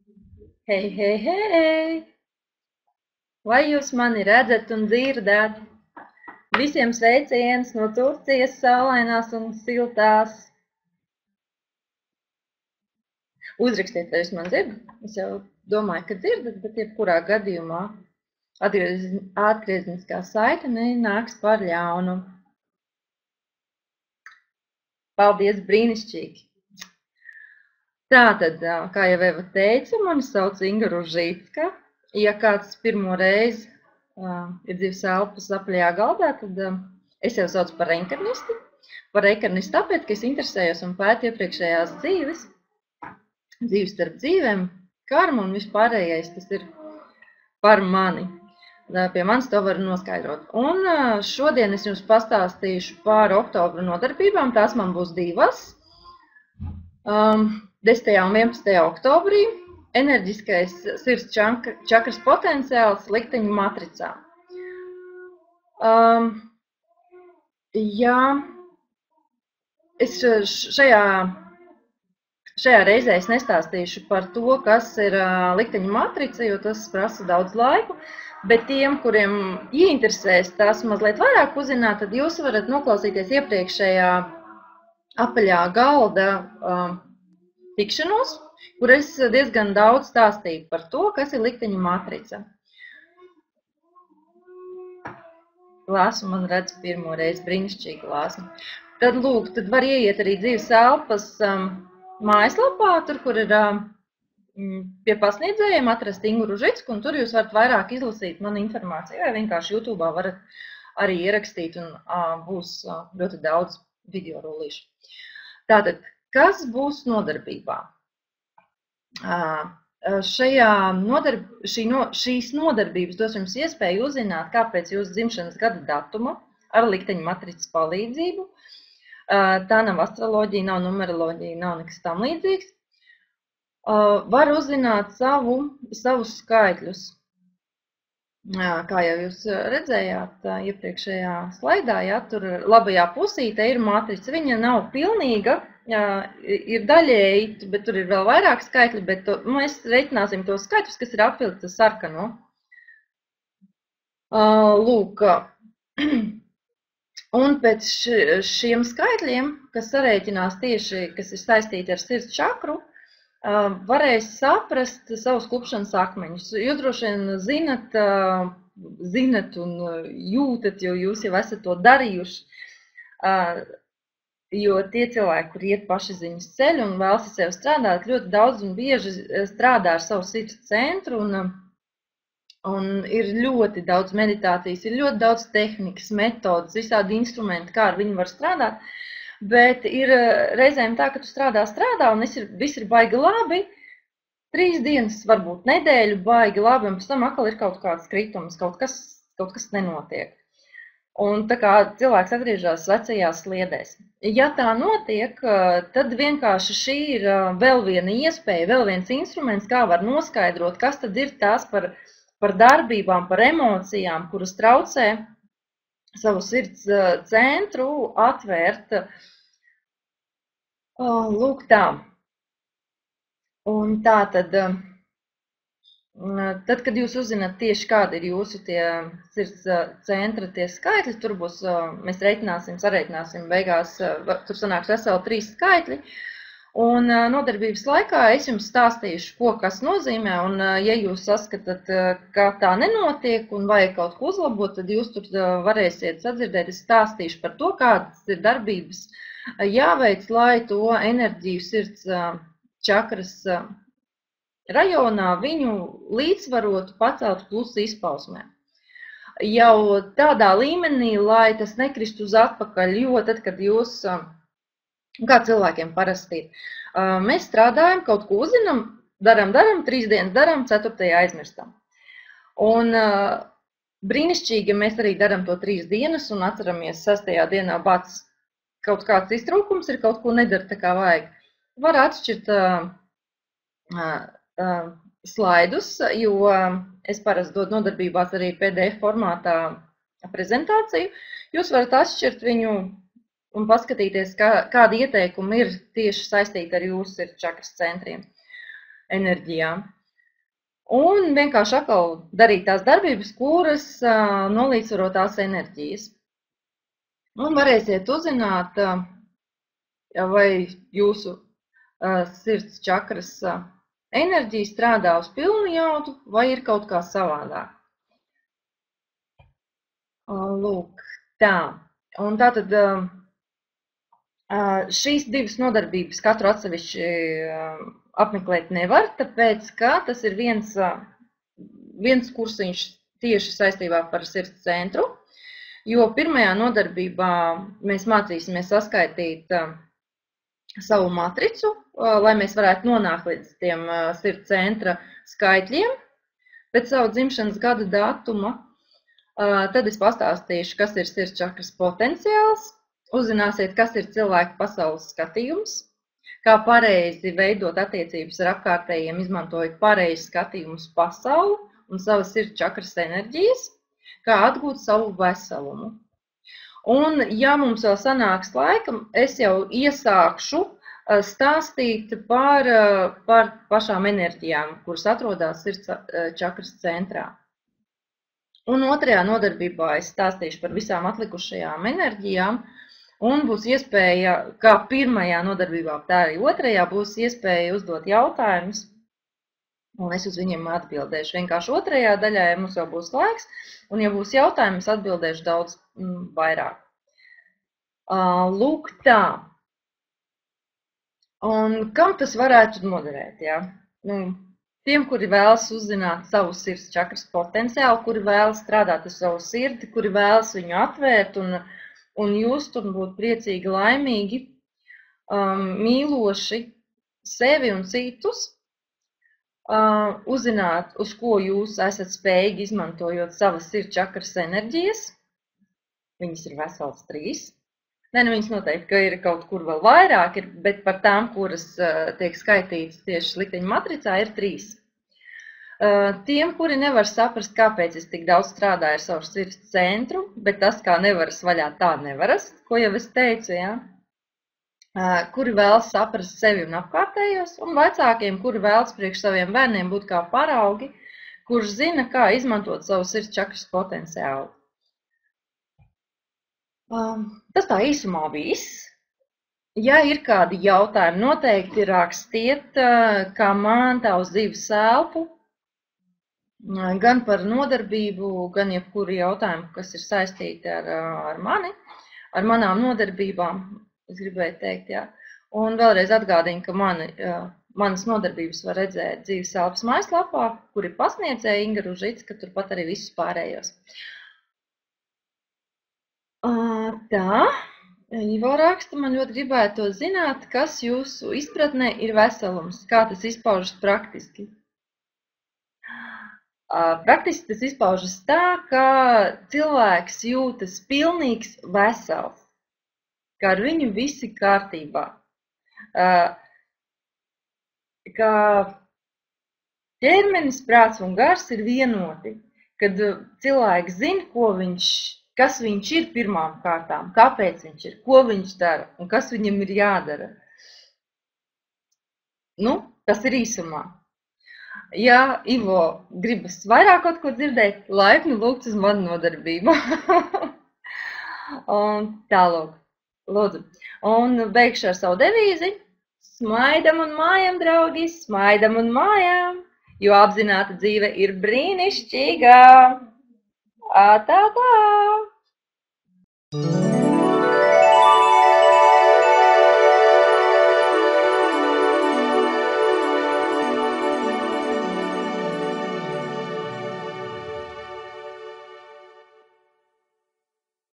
Hei, hei, hei! Vai jūs mani redzat un dzirdat? Visiem sveiciens no Turcijas saulainās un siltās. Uzrakstiet, vai jūs man dzirdat. Es jau domāju, ka dzirdat, bet jebkurā gadījumā atgriezniskā saite nenāks par ļaunu. Paldies, brīnišķīgi! Tātad, kā jau Eva teica, mani sauc Inga Ružīcka. Ja kāds pirmo reizi ir dzīves elpas apaļajā galdā, tad es jau saucu par reinkarnisti. Par reinkarnistu tāpēc, ka es interesējos un pētu iepriekšējās dzīves starp dzīvēm, karmu un vispārējais, tas ir par mani. Pie manis to var noskaidrot. Un šodien es jums pastāstīšu par oktobra nodarbībām. Tās man būs divas. 10. un 11. oktobrī enerģiskais sirds čakras potenciāls likteņu matricā. Ja es šajā reizē es nestāstīšu par to, kas ir likteņu matrica, jo tas prasa daudz laiku, bet tiem, kuriem ieinteresēs tās mazliet vairāk uzzināt, tad jūs varat noklausīties iepriekšējā apaļā galda tikšanos, kur es diezgan daudz stāstīju par to, kas ir likteņu matrica. Lāsmu man redz pirmo reizi, brīnišķīgi lāsmu. Tad lūk, tad var ieiet arī dzīves elpas mājaslapā, tur, kur ir pie pasniedzējiem atrast Ingu Ružicku, un tur jūs varat vairāk izlasīt manu informāciju, vai vienkārši YouTube'ā varat arī ierakstīt, un būs ļoti daudz video rullīšu. Tātad, kas būs nodarbībā? Šīs nodarbības dos jums iespēju uzzināt, kāpēc jūsu dzimšanas gada datumu ar likteņu matricas palīdzību. Tā nav astroloģija, nav numeroloģija, nav nekas tam līdzīgs. Var uzzināt savus skaitļus. Kā jau jūs redzējāt iepriekšējā slaidā, tur labajā pusīte ir matrica. Viņa nav pilnīga, ir daļēji, bet tur ir vēl vairāk skaitļi, bet mēs reiķināsim tos skaitļus, kas ir apvilkti sarkano. Lūk, un pēc šiem skaitļiem, kas sarēķinās tieši, kas ir saistīti ar sirds čakru, varēs saprast savus klupšanas akmeņus. Jūs droši vien zinat un jūtat, jo jūs jau esat to darījuši. Jo tie cilvēki, kur iet pašaziņas ceļu un vēlas sev strādāt, ļoti daudz un bieži strādā ar savu sirds centru, un ir ļoti daudz meditācijas, ir ļoti daudz tehnikas, metodas, visādi instrumenti, kā ar viņu var strādāt. Bet ir reizēm tā, ka tu strādā, un viss ir baigi labi, 3 dienas, varbūt nedēļu baigi labi, un pēc tam atkal ir kaut kāds kritums, kaut kas nenotiek. Un tā kā cilvēks atgriežas vecajās sliedēs. Ja tā notiek, tad vienkārši šī ir vēl viena iespēja, vēl viens instruments, kā var noskaidrot, kas tad ir tās par darbībām, par emocijām, kuras traucē savu sirds centru atvērt. Lūk tā. Un tā tad, kad jūs uzzināt tieši kādi ir jūsu tie sirds centra tie skaitļi, tur būs, mēs sarēķināsim beigās, tur sanāks veseli 3 skaitļi. Un nodarbības laikā es jums stāstīšu, ko kas nozīmē, un ja jūs saskatāt, ka tā nenotiek un vajag kaut ko uzlabot, tad jūs tur varēsiet sadzirdēt, es stāstīšu par to, kādas ir darbības jāveic, lai to enerģiju sirds čakras rajonā viņu līdzsvarotu, paceltu plusu izpausmē. Jau tādā līmenī, lai tas nekristu uz atpakaļ, jo tad, kad jūs... Kā cilvēkiem parasti ir. Mēs strādājam, kaut ko uzzinām, daram, 3 dienas daram, 4. aizmirstam. Un brīnišķīgi, ja mēs arī daram to 3 dienas un atceramies 6. dienā bāc kaut kāds iztrūkums, ir kaut ko nedara tā kā vajag. Var atšķirt slaidus, jo es parasti dodu nodarbībās arī PDF formātā prezentāciju. Jūs varat atšķirt viņu un paskatīties, kādi ieteikumi ir tieši saistīti ar jūsu sirds čakras centriem. enerģijām. Un vienkārši atkal darīt tās darbības, kuras nolīdzsvaro tās enerģijas. Un varēsiet uzzināt, vai jūsu sirds čakras enerģija strādā uz pilnu jaudu, vai ir kaut kā savādāk. Lūk, tā. Un tātad šīs divas nodarbības katru atsevišķi apmeklēt nevar, tāpēc, ka tas ir viens kursiņš tieši saistībā par sirds centru, jo pirmajā nodarbībā mēs mācīsimies saskaitīt savu matricu, lai mēs varētu nonākt līdz tiem sirds centra skaitļiem pēc savu dzimšanas gada datuma. Tad es pastāstīšu, kas ir sirds čakras potenciāls, uzzināsiet, kas ir cilvēka pasaules skatījums, kā pareizi veidot attiecības ar apkārtējiem, izmantojot pareizi skatījumus pasauli un savas sirds čakras enerģijas, kā atgūt savu veselumu. Un, ja mums vēl sanāks laika, es jau iesākšu stāstīt par pašām enerģijām, kuras atrodas sirds čakras centrā. Un otrajā nodarbībā es stāstīšu par visām atlikušajām enerģijām, un būs iespēja, kā pirmajā nodarbībā, tā arī otrajā būs iespēja uzdot jautājumus, un es uz viņiem atbildēšu. Vienkārši otrajā daļā, ja mums vēl būs laiks, un ja būs jautājumi, es atbildēšu daudz vairāk. Lūk tā. Un kam tas varētu noderēt? Ja? Tiem, kuri vēlas uzzināt savu sirds čakras potenciālu, kuri vēlas strādāt ar savu sirdi, kuri vēlas viņu atvērt un just un būt priecīgi, laimīgi, mīloši sevi un citus, uzzināt, uz ko jūs esat spējīgi izmantojot savas sirds čakras enerģijas. Viņas ir veselas 3. Viņas noteikti, ka ir kaut kur vēl vairāk, bet par tām, kuras tiek skaitītas tieši likteņa matricā, ir 3. Tiem, kuri nevar saprast, kāpēc es tik daudz strādāju ar savu sirds centru, bet tas, kā nevaras vaļā, tā nevaras, ko jau es teicu, ja? Kuri vēlas saprast sevi un apkārtējos, un vecākiem, kuri vēlas priekš saviem bērniem būt kā paraugi, kurš zina, kā izmantot savu sirds čakras potenciālu. Tas tā īsumā viss. Ja ir kādi jautājumi, noteikti rakstiet, kā man tā uz dzīves elpu, gan par nodarbību, gan jebkuru jautājumu, kas ir saistīti ar mani, ar manām nodarbībām, es gribēju teikt, jā. Un vēlreiz atgādinu, ka manas nodarbības var redzēt dzīves elpas mājaslapā, kur ir pasniedzēja Inga Ružicka, turpat arī visus pārējos. Tā, Ivo raksta, man ļoti gribētu zināt, kas jūsu izpratnē ir veselums, kā tas izpaužas praktiski. Praktiski tas izpaužas tā, ka cilvēks jūtas pilnīgs vesels, ka ar viņu visi kārtībā, ka ķermenis, prāts un gars ir vienoti, kad cilvēks zina, kas viņš ir pirmām kārtām, kāpēc viņš ir, ko viņš dara un kas viņam ir jādara. Tas ir īsumā. Ja Ivo gribas vairāk kaut ko dzirdēt, laipni lūgts uz manu nodarbību. Un tālāk, lūdzu. Un beigšu ar savu devīzi. Smaidam un mājam, draugi, smaidam un mājam, jo apzināta dzīve ir brīnišķīga. Tā!